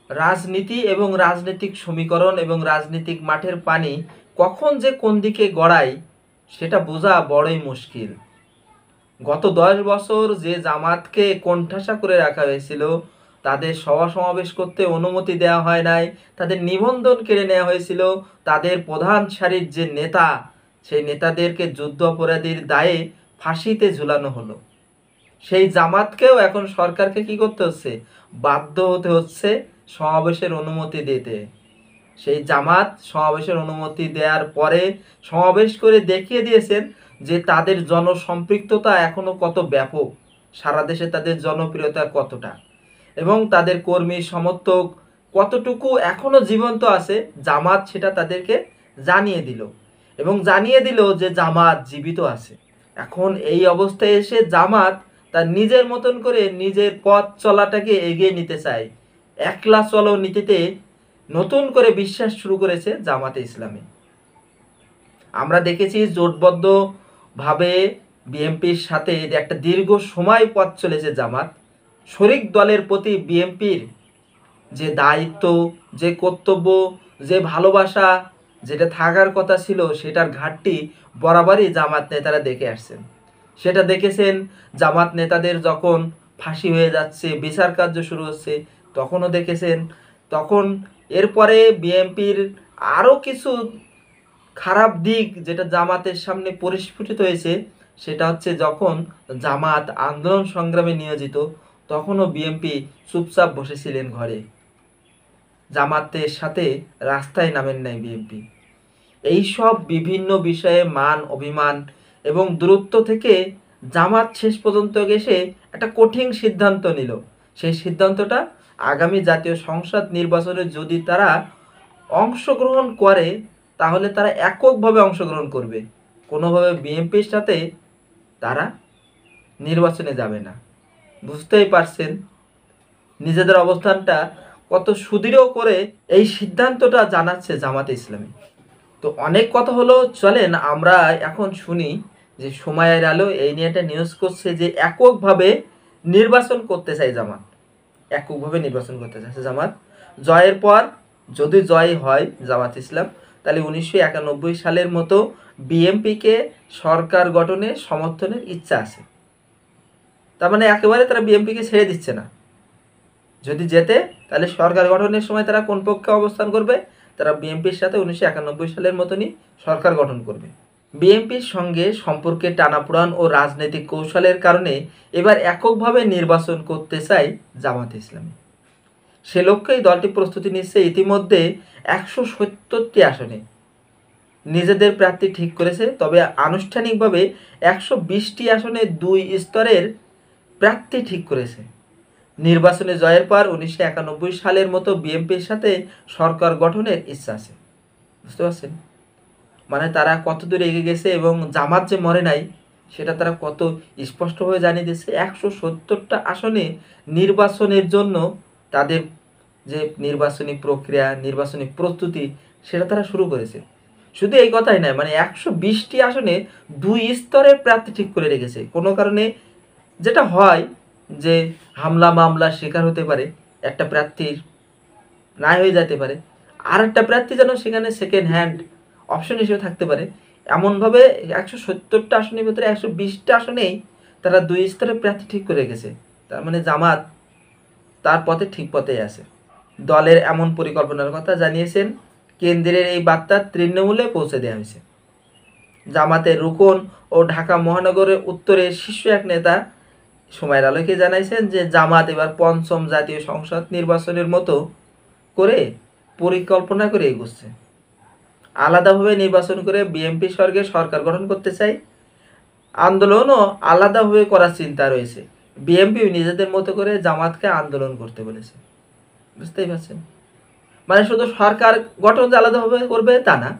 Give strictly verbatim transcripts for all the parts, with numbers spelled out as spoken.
রাজনীতি এবং রাজনৈতিক সমীকরণ এবং রাজনৈতিক মাঠের পানি কখন যে কোন দিকে গড়ায় সেটা বোঝা বড়ই মুশকিল। গত দশ বছর যে জামাতকে কোণঠাসা করে রাখা হয়েছিল, তাদের সভা সমাবেশ করতে অনুমতি দেওয়া হয় নাই, তাদের নিবন্ধন কেড়ে নেওয়া হয়েছিল, তাদের প্রধান সারির যে নেতা, সেই নেতাদেরকে যুদ্ধ অপরাধীর দায়ে ফাঁসিতে ঝুলানো হলো। সেই জামাতকেও এখন সরকারকে কি করতে হচ্ছে? বাধ্য হতে হচ্ছে সমাবেশের অনুমতি দিতে। সেই জামাত সমাবেশের অনুমতি দেওয়ার পরে সমাবেশ করে দেখিয়ে দিয়েছেন যে তাদের জনসম্পৃক্ততা এখনো কত ব্যাপক, সারা দেশে তাদের জনপ্রিয়তা কতটা, এবং তাদের কর্মী সমর্থক কতটুকু এখনো জীবন্ত আছে। জামাত সেটা তাদেরকে জানিয়ে দিল, এবং জানিয়ে দিল যে জামাত জীবিত আছে। এখন এই অবস্থায় এসে জামাত তার নিজের মতন করে নিজের পথ চলাটাকে এগিয়ে নিতে চায়। একলা চলো নীতিতে নতুন করে বিশ্বাস শুরু করেছে জামাতে ইসলামী। আমরা দেখেছি জোটবদ্ধভাবে বিএনপির সাথে একটা দীর্ঘ সময় পথ চলেছে জামাত। শরিক দলের প্রতি বিএনপির যে দায়িত্ব, যে কর্তব্য, যে ভালোবাসা যেটা থাকার কথা ছিল, সেটার ঘাটতি বরাবরই জামাত নেতারা দেখে আসছেন। সেটা দেখেছেন জামাত নেতাদের যখন ফাঁসি হয়ে যাচ্ছে, বিচার কার্য শুরু হচ্ছে, তখনও দেখেছেন। তখন এরপরে বিএনপির আরও কিছু খারাপ দিক যেটা জামাতের সামনে পরিস্ফুটিত হয়েছে, সেটা হচ্ছে যখন জামাত আন্দোলন সংগ্রামে নিয়োজিত, তখনও বিএনপি চুপচাপ বসেছিলেন ঘরে, জামাতের সাথে রাস্তায় নামেন নাই বিএনপি। এইসব বিভিন্ন বিষয়ে মান অভিমান এবং দূরত্ব থেকে জামাত শেষ পর্যন্ত এসে একটা কঠিন সিদ্ধান্ত নিল। সেই সিদ্ধান্তটা আগামী জাতীয় সংসদ নির্বাচনে যদি তারা অংশগ্রহণ করে, তাহলে তারা এককভাবে অংশগ্রহণ করবে, কোনোভাবে বিএনপির সাথে তারা নির্বাচনে যাবে না। বুঝতেই পারছেন নিজেদের অবস্থানটা কত সুদৃঢ় করে এই সিদ্ধান্তটা জানাচ্ছে জামাতে ইসলামী। তো অনেক কথা হলো, চলেন আমরা এখন শুনি যে সময়ের আলো এই নিয়ে একটা নিউজ করছে যে এককভাবে নির্বাচন করতে চাই জামাত। এককভাবে নির্বাচন করতে চাইছে জামাত। জয়ের পর যদি জয় হয় জামাত ইসলাম, তাহলে উনিশশো একানব্বই সালের মতো বিএনপিকে সরকার গঠনে সমর্থনের ইচ্ছা আছে। তার মানে একেবারে তারা বিএনপিকে ছেড়ে দিচ্ছে না। যদি যেতে, তাহলে সরকার গঠনের সময় তারা কোন পক্ষে অবস্থান করবে? তারা বিএনপির সাথে উনিশশো একানব্বই সালের মতনই সরকার গঠন করবে। বিএনপির সঙ্গে সম্পর্কে টানাপোড়েন ও রাজনৈতিক কৌশলের কারণে এবার এককভাবে নির্বাচন করতে চায় জামাত ইসলামী। সে লক্ষ্যেই দলটি প্রস্তুতি নিচ্ছে। ইতিমধ্যে একশো সত্তরটি আসনে নিজেদের প্রার্থী ঠিক করেছে, তবে আনুষ্ঠানিকভাবে একশো বিশটি আসনে দুই স্তরের প্রার্থী ঠিক করেছে। নির্বাচনে জয়ের পর উনিশশো একানব্বই সালের মতো বিএনপির সাথে সরকার গঠনের ইচ্ছা আছে। বুঝতে পারছেন মানে তারা কত দূর এগিয়ে গেছে, এবং জামাত যে মরে নাই সেটা তারা কত স্পষ্টভাবে জানিয়ে দিচ্ছে। একশো সত্তরটা আসনে নির্বাচনের জন্য তাদের যে নির্বাচনী প্রক্রিয়া, নির্বাচনী প্রস্তুতি, সেটা তারা শুরু করেছে। শুধু এই কথাই নয়, মানে একশো বিশটি আসনে দুই স্তরের প্রার্থী ঠিক করে রেখেছে। কোনো কারণে যেটা হয় যে হামলা মামলার শিকার হতে পারে, একটা প্রার্থীর নাই হয়ে যেতে পারে, আর একটা প্রার্থী যেন সেখানে সেকেন্ড হ্যান্ড অপশন হিসেবে থাকতে পারে, এমনভাবে একশো সত্তরটা আসনের ভিতরে একশো বিশটা আসনেই তারা দুই স্তরের প্রার্থী ঠিক করে রেখেছে। তার মানে জামাত তার পথে ঠিক পথেই আছে। দলের এমন পরিকল্পনার কথা জানিয়েছেন। কেন্দ্রের এই বার্তা তৃণমূলে পৌঁছে দেওয়া হয়েছে। জামাতের রুকন ও ঢাকা মহানগরের উত্তরের শীর্ষ এক নেতা সময়ের আলোকে জানাইছেন যে জামাত এবার পঞ্চম জাতীয় সংসদ নির্বাচনের মতো করে পরিকল্পনা করে এগোচ্ছে। আলাদাভাবে নির্বাচন করে বিএনপি সরকার সরকার গঠন করতে চাই। আন্দোলনও আলাদাভাবে করার চিন্তা রয়েছে। বিএনপি নিজেদের মতো করে জামাতকে আন্দোলন করতে বলেছে। বুঝতেই পারছেন, মানে শুধু সরকার গঠন যে আলাদাভাবে করবে তা না,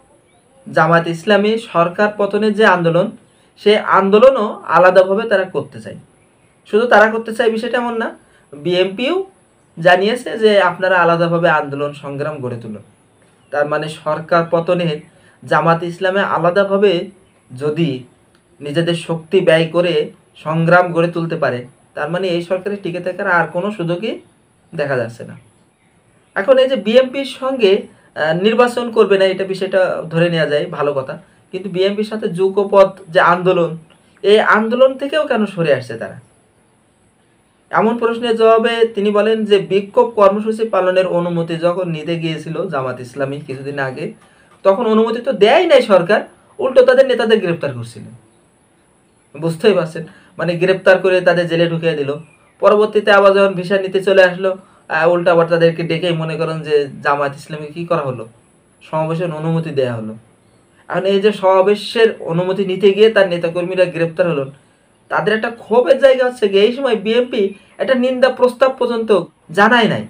জামাত ইসলামী সরকার পতনের যে আন্দোলন, সে আন্দোলনও আলাদাভাবে তারা করতে চায়। শুধু তারা করতে চায় বিষয়টা এমন না, বিএনপিও জানিয়েছে যে আপনারা আলাদাভাবে আন্দোলন সংগ্রাম গড়ে তুলুন। তার মানে সরকার পতনের জামাত ইসলামে আলাদাভাবে যদি নিজেদের শক্তি ব্যয় করে সংগ্রাম গড়ে তুলতে পারে, তার মানে এই সরকারের টিকে থাকার আর কোনো সুযোগই দেখা যাচ্ছে না। এখন এই যে বিএনপির সঙ্গে নির্বাচন করবে না, এটা বিষয়টা ধরে নেওয়া যায়, ভালো কথা। কিন্তু বিএনপির সাথে যুগপথ যে আন্দোলন, এই আন্দোলন থেকেও কেন সরে আসছে তারা? এমন প্রশ্নের জবাবে তিনি বলেন যে বিক্ষোভ কর্মসূচি পালনের অনুমতি যখন নিতে গিয়েছিল জামাত ইসলামী কিছুদিন আগে, তখন অনুমতি তো দেয় নাই সরকার, উল্টো তাদের নেতাদের গ্রেপ্তার করছিলেন। বুঝতেই পারছেন, মানে গ্রেপ্তার করে তাদের জেলে ঢুকিয়ে দিল। পরবর্তীতে আবার যখন ভিসা নিতে চলে আসলো, উল্টা আবার তাদেরকে ডেকেই মনে করেন যে জামাত ইসলামী কি করা হলো, সমাবেশের অনুমতি দেয়া হলো। এখন এই যে সমাবেশের অনুমতি নিতে গিয়ে তার নেতাকর্মীরা গ্রেপ্তার হলেন, তাদের একটা ক্ষোভের জায়গা হচ্ছে এই সময় বিএনপি একটা নিন্দা প্রস্তাব পর্যন্ত জানায় নাই।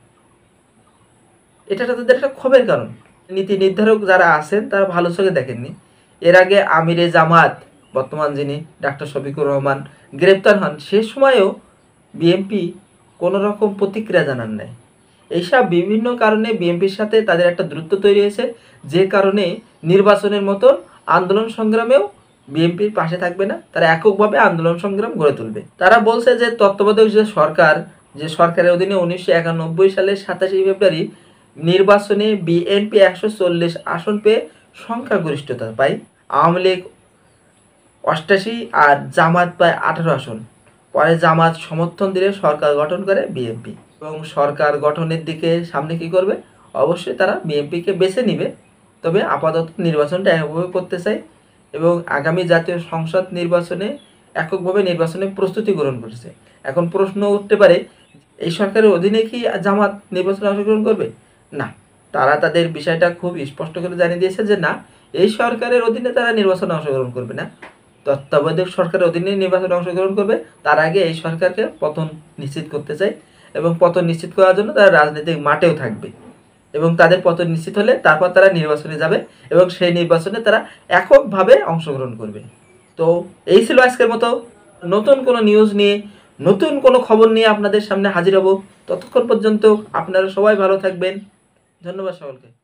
এটা তাদের একটা ক্ষোভের কারণ। নীতি নির্ধারক যারা আছেন তারা ভালো চোখে দেখেননি। এর আগে আমিরে জামাত বর্তমান যিনি ডাক্তার শফিকুর রহমান গ্রেপ্তার হন, সে সময়ও বিএনপি কোনো রকম প্রতিক্রিয়া জানান নাই। এইসব বিভিন্ন কারণে বিএনপির সাথে তাদের একটা দূরত্ব তৈরি হয়েছে, যে কারণে নির্বাচনের মতো আন্দোলন সংগ্রামেও বিএনপির পাশে থাকবে না, তারা এককভাবে আন্দোলন সংগ্রাম গড়ে তুলবে। তারা বলছে যে তত্ত্বাবধায়ক যে সরকার, যে সরকারের অধীনে উনিশশো একানব্বই সালের সাতাশে ফেব্রুয়ারি নির্বাচনে বিএনপি একশো চল্লিশ আসন পেয়ে সংখ্যাগরিষ্ঠতা পায়, আওয়ামী লীগ অষ্টাশি আর জামাত পায় আঠারো আসন। পরে জামাত সমর্থন দিলে সরকার গঠন করে বিএনপি, এবং সরকার গঠনের দিকে সামনে কি করবে, অবশ্যই তারা বিএনপিকে বেছে নিবে। তবে আপাতত নির্বাচনটা এককভাবে করতে চায় এবং আগামী জাতীয় সংসদ নির্বাচনে এককভাবে নির্বাচনে প্রস্তুতি গ্রহণ করেছে। এখন প্রশ্ন উঠতে পারে, এই সরকারের অধীনে কি জামাত নির্বাচনে অংশগ্রহণ করবে? না, তারা তাদের বিষয়টা খুব স্পষ্ট করে জানিয়ে দিয়েছে যে না, এই সরকারের অধীনে তারা নির্বাচনে অংশগ্রহণ করবে না, তত্ত্বাবধায়ক সরকারের অধীনে নির্বাচনে অংশগ্রহণ করবে। তার আগে এই সরকারকে পতন নিশ্চিত করতে চায় এবং পতন নিশ্চিত করার জন্য তারা রাজনৈতিক মাঠেও থাকবে, এবং তাদের পতন নিশ্চিত হলে তারপর তারা নির্বাচনে যাবে এবং সেই নির্বাচনে তারা এককভাবে অংশগ্রহণ করবে। তো এই ছিল আজকের মতো। নতুন কোনো নিউজ নিয়ে, নতুন কোনো খবর নিয়ে আপনাদের সামনে হাজির হব। ততক্ষণ পর্যন্ত আপনারা সবাই ভালো থাকবেন। ধন্যবাদ সকলকে।